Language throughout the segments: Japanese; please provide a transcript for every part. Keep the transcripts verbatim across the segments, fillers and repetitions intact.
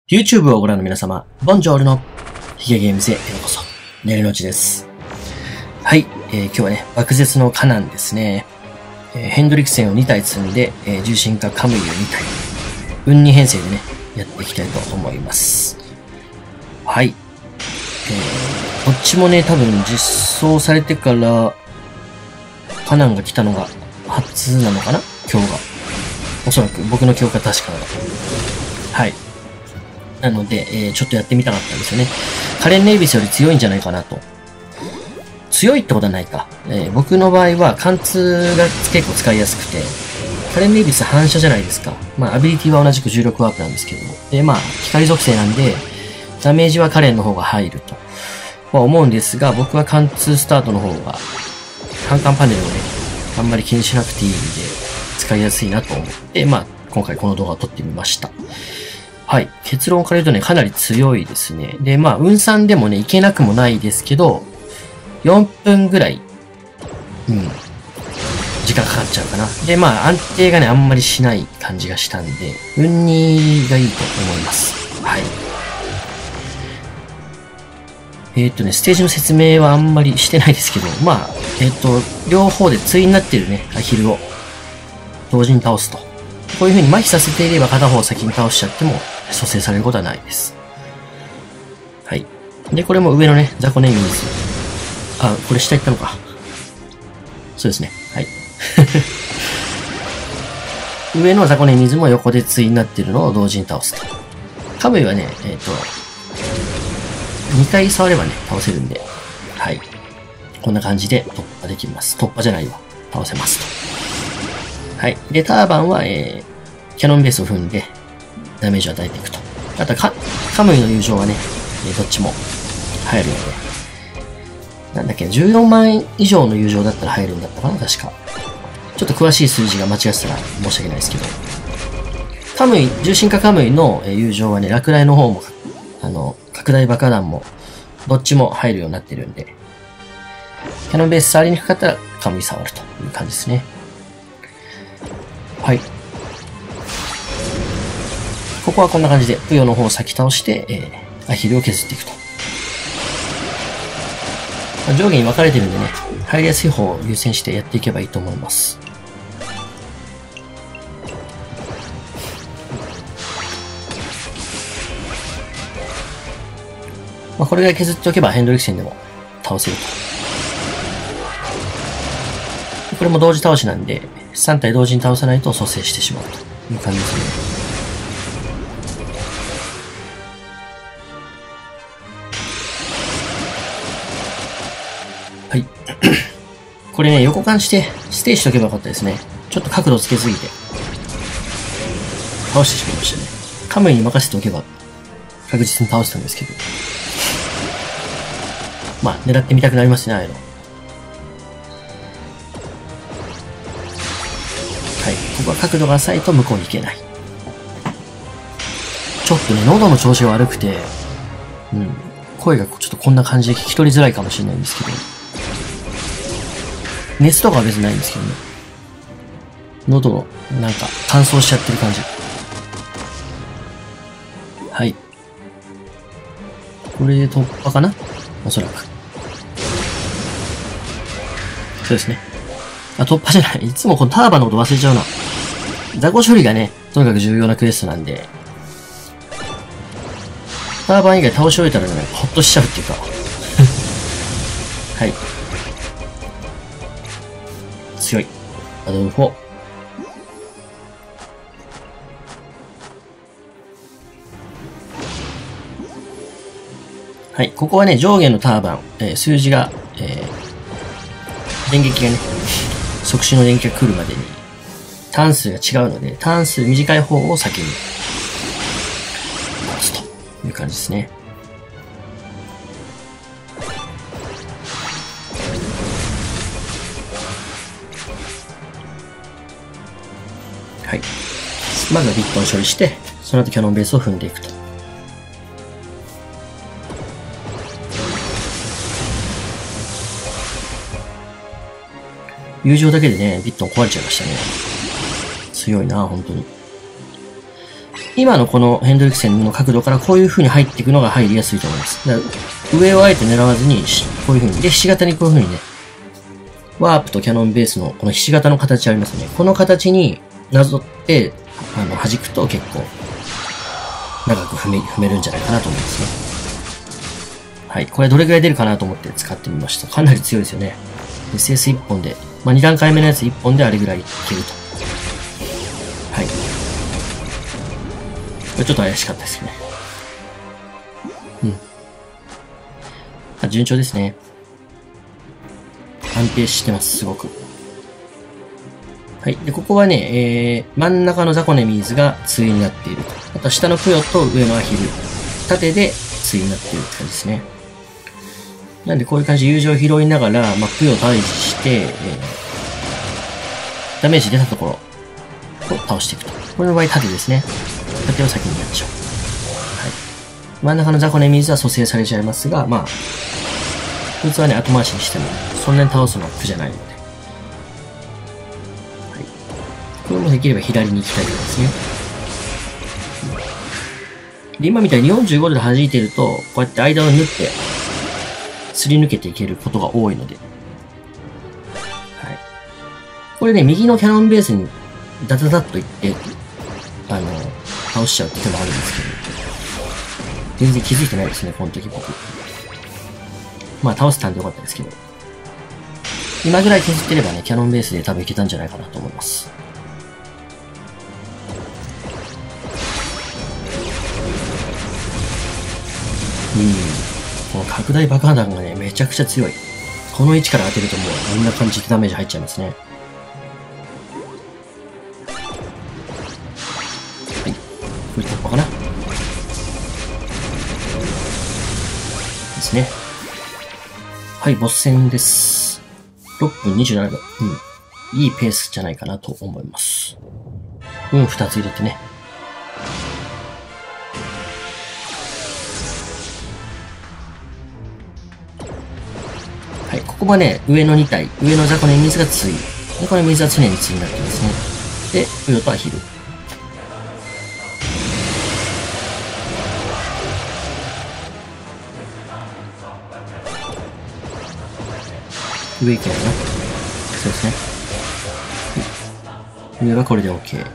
YouTube をご覧の皆様、ボンジョールのヒゲゲームズへようこそ。寝るのちです。はい、えー、今日はね、爆絶のカナンですね。えー、ヘンドリクセンをに体積んで、えー、重心化カムイをに体。運に編成でね、やっていきたいと思います。はい。えー、どっちもね、多分実装されてから、カナンが来たのが初なのかな今日が。おそらく僕の記憶が確かなの。はい。なので、えー、ちょっとやってみたかったんですよね。カレン・ネイビスより強いんじゃないかなと。強いってことはないか。えー、僕の場合は貫通が結構使いやすくて、カレン・ネイビス反射じゃないですか。まあ、アビリティは同じく重力ワークなんですけども。で、まあ、光属性なんで、ダメージはカレンの方が入るとは思うんですが、僕は貫通スタートの方が、反感パネルをね、あんまり気にしなくていいんで、使いやすいなと思って、まあ、今回この動画を撮ってみました。はい。結論から言うとね、かなり強いですね。で、まあ、運算でもね、いけなくもないですけど、よんぷんぐらい、うん、時間かかっちゃうかな。で、まあ、安定がね、あんまりしない感じがしたんで、運にがいいと思います。はい。えーっとね、ステージの説明はあんまりしてないですけど、まあ、えーっと、両方で対になってるね、アヒルを同時に倒すと。こういう風に麻痺させていれば片方を先に倒しちゃっても蘇生されることはないです。はい。で、これも上のね、雑魚ネミーズ。あ、これ下行ったのか。そうですね。はい。上の雑魚ネミーズも横で対になっているのを同時に倒すと。カムイはね、えっと、にかい触ればね、倒せるんで。はい。こんな感じで突破できます。突破じゃないわ。倒せますと。はい。で、ターバンは、えー、キャノンベースを踏んで、ダメージを与えていくと。あとはカ、カムイの友情はね、えー、どっちも入るので。なんだっけ、じゅうよんまん以上の友情だったら入るんだったかな確か。ちょっと詳しい数字が間違ってたら申し訳ないですけど。カムイ、重心化カムイの友情はね、落雷の方も、あの、拡大爆破弾も、どっちも入るようになってるんで、キャノンベース触りにくかったらカムイ触るという感じですね。はい。ここはこんな感じで、プヨの方を先倒して、えー、アヒルを削っていくと。まあ、上下に分かれてるんでね、入りやすい方を優先してやっていけばいいと思います。まあ、これぐらい削っておけばヘンドリクセンでも倒せると。これも同時倒しなんで、さん体同時に倒さないと蘇生してしまうという感じですね。はい。これね、横貫してステージしとけばよかったですね。ちょっと角度つけすぎて。倒してしまいましたね。カムイに任せておけば確実に倒したんですけど。まあ、狙ってみたくなりますね、ああいうの。はい。ここは角度が浅いと向こうに行けない。ちょっとね、喉の調子が悪くて、うん。声がちょっとこんな感じで聞き取りづらいかもしれないんですけど。熱とかは別にないんですけどね。喉の、なんか、乾燥しちゃってる感じ。はい。これで突破かなおそらく。そうですね。あ、突破じゃない。いつもこのターバンのこと忘れちゃうな。雑魚処理がね、とにかく重要なクエストなんで、ターバン以外倒し終えたらね、ほっとしちゃうっていうか。はい。強い。アドルフォ。はい。ここはね、上下のターバン、えー、数字が、えー、電撃がね、即死の電撃が来るまでに、ターン数が違うので、ターン数短い方を先に倒すという感じですね。はい。まずはビットを処理して、その後キャノンベースを踏んでいくと。友情だけでね、ビットン壊れちゃいましたね。強いな、本当に。 今のこのヘンドリクセンの角度からこういう風に入っていくのが入りやすいと思います。だから上をあえて狙わずに、こういう風に。で、ひし形にこういう風にね、ワープとキャノンベースのこのひし形の形ありますね。この形になぞって、あの、弾くと結構、長く踏め、踏めるんじゃないかなと思いますね。はい。これどれぐらい出るかなと思って使ってみました。かなり強いですよね。エスエスいち 本で、まあ、に段階目のやついっぽんであれぐらいいけると。はい。これちょっと怪しかったですね。うん。あ、順調ですね。安定してます、すごく。はい。で、ここはね、えー、真ん中のザコネミーズが対になっていると。あと下のプヨと上のアヒル。縦で対になっているって感じですね。なんでこういう感じで友情を拾いながら、まあ、プヨを退治して、えー、ダメージ出たところを倒していくと。これの場合縦ですね。縦を先にやっちゃう。はい。真ん中のザコネミーズは蘇生されちゃいますが、まあ、こいつはね、後回しにしても、そんなに倒すのは苦じゃないので。はい。これもできれば左に行きたいところですね。で、今みたいによんじゅうごどで弾いていると、こうやって間を縫って、すり抜けていけることが多いので。はい。これね、右のキャノンベースにダダダッといって、あの、倒しちゃうって手もあるんですけど、全然気づいてないですね、この時僕。まあ倒せたんでよかったですけど。今ぐらい削ってればね、キャノンベースで多分いけたんじゃないかなと思います。うん。この拡大爆破弾がね、めちゃくちゃ強い。この位置から当てるともう、あんな感じでダメージ入っちゃいますね。はい。これ突破かなですね。はい、ボス戦です。ろっぷんにじゅうななびょう。うん。いいペースじゃないかなと思います。うん、ふたつ入れてね。はい、ここはね、上のに体、上のザコの水が対。で、これ水は常に対になってますね。で、ウヨとアヒル。上行けないな。そうですね。上はこれで OK。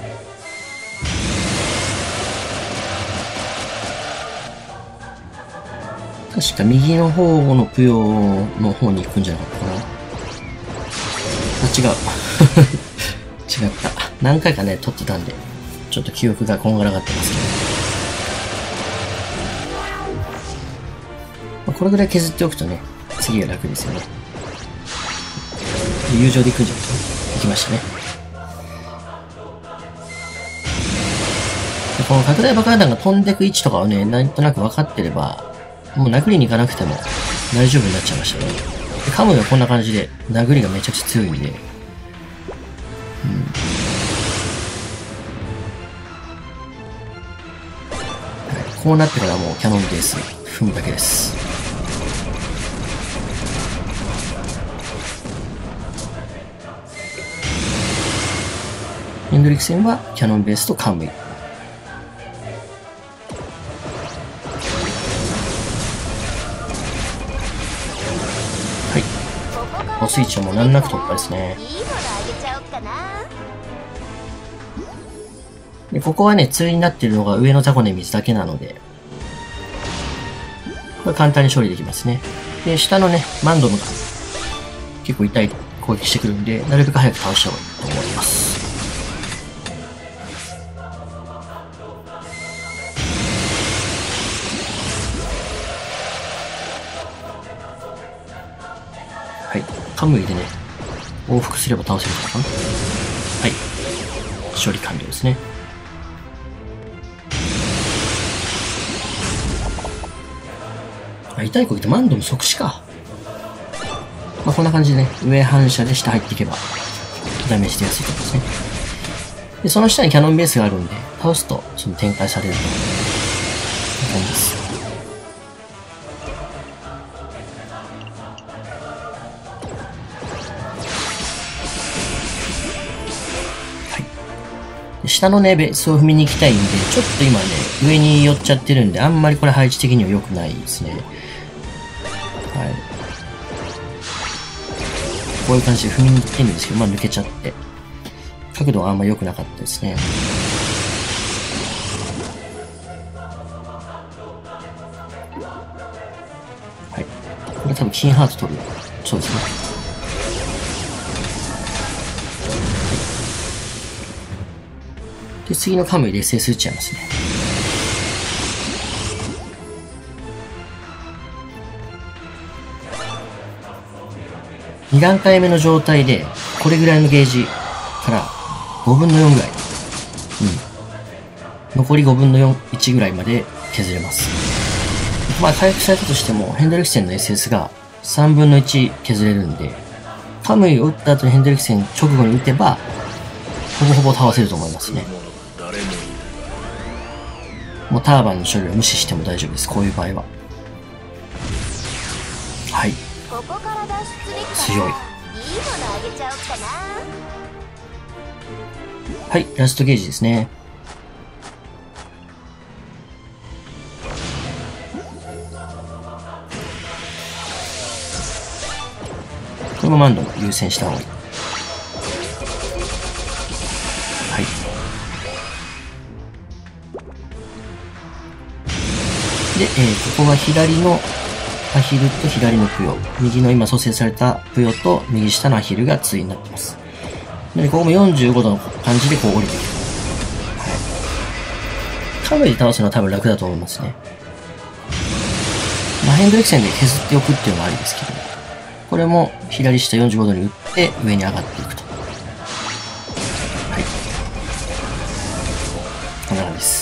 確か右の方のプヨの方に行くんじゃなかったかな。あ、違う。違った。何回かね、撮ってたんで、ちょっと記憶がこんがらがってますけど。まあ、これぐらい削っておくとね、次は楽ですよね。友情で行くんじゃないですか。行きましたね。でこの拡大爆破弾が飛んでいく位置とかをね、なんとなく分かってれば、もう殴りに行かなくても大丈夫になっちゃいましたね。でカムがこんな感じで、殴りがめちゃくちゃ強いんで、うん。はい、こうなってからもうキャノンベース踏むだけです。ヘンドリクセンはキャノンベースとカムイ。はい。ボス位置はもう難なく突破ですね。で、ここはね、対になっているのが上のザコネ水だけなので、これ簡単に処理できますね。で、下のね、マンドムが結構痛い攻撃してくるんで、なるべく早く倒した方がいいと思います。はい。カムイでね、往復すれば倒せるのかな。はい。処理完了ですね。あ、痛い攻撃ってマンドム即死か。まあ、こんな感じでね、上反射で下入っていけば、ダメージ出やすいと思いますね。で、その下にキャノンベースがあるんで、倒すと、その展開されると。こんな感じです。下下のね、ベースを踏みに行きたいんで、ちょっと今ね、上に寄っちゃってるんで、あんまりこれ配置的には良くないですね。はい。こういう感じで踏みに行ってるんですけど、まあ抜けちゃって。角度はあんま良くなかったですね。はい。これ多分金ハート取る。そうですね。で、次のカムイで エスエス 打っちゃいますね。に段階目の状態で、これぐらいのゲージからごぶんのよんぐらい。うん。残りごぶんのよん、いちぐらいまで削れます。まあ回復されたとしても、ヘンドリクセンの エスエス がさんぶんのいち削れるんで、カムイを打った後にヘンドリクセン直後に打てば、ほぼほぼ倒せると思いますね。もうターバンの処理を無視しても大丈夫です。こういう場合は。はい。強い。はい、ラストゲージですね。これも満度優先した方がいい。はい。で、えー、ここが左のアヒルと左のプヨ。右の今蘇生されたプヨと右下のアヒルが対になってます。で、ここもよんじゅうごどの感じでこう降りてくる。はい。カムイで倒すのは多分楽だと思いますね。まあ、ヘンドリクセンで削っておくっていうのもありですけど、これも左下よんじゅうごどに打って上に上がっていくと。はい。こんな感じです。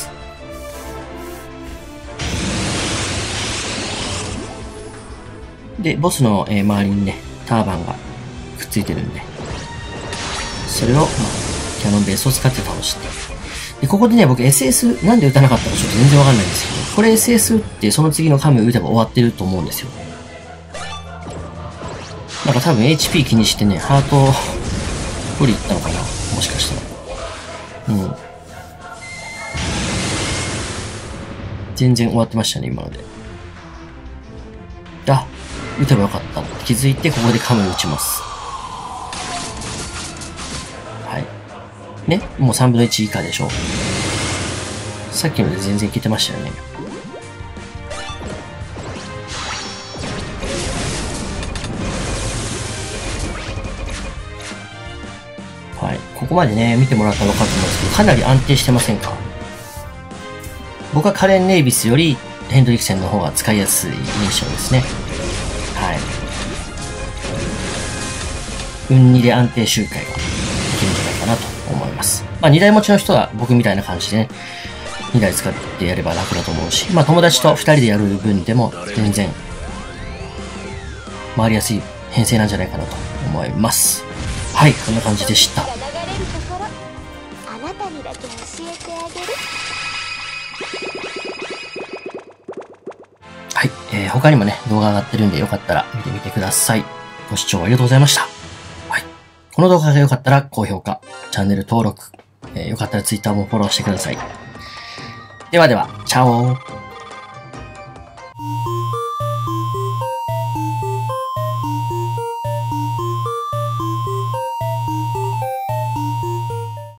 で、ボスの、えー、周りにね、ターバンがくっついてるんで、それを、まあ、キャノンベースを使って倒して。で、ここでね、僕 エスエス なんで打たなかったかちょっと全然わかんないんですけど、これ エスエス 打ってその次のカムイ打てば終わってると思うんですよ。なんか多分 エイチピー 気にしてね、ハート取り行ったのかな、もしかしたら。うん。全然終わってましたね、今ので。あ、打てばよかったって気づいて、ここでカムイ打ちます。はい。ね、もうさんぶんのいち以下でしょ。さっきので全然いけてましたよね。はい。ここまでね、見てもらったら分かると思うんですけど、かなり安定してませんか？僕はカレン・ネイビスよりヘンドリクセンの方が使いやすい印象ですね。はい。運にで安定周回ができるんじゃないかなと思います。まあにだい持ちの人は僕みたいな感じでね、にだい使ってやれば楽だと思うし、まあ友達とふたりでやる分でも全然回りやすい編成なんじゃないかなと思います。はい、こんな感じでした。はい、えー、他にもね、動画上がってるんでよかったら見てみてください。ご視聴ありがとうございました。はい。この動画が良かったら高評価、チャンネル登録、えー、よかったら Twitter もフォローしてください。ではでは、チャオー。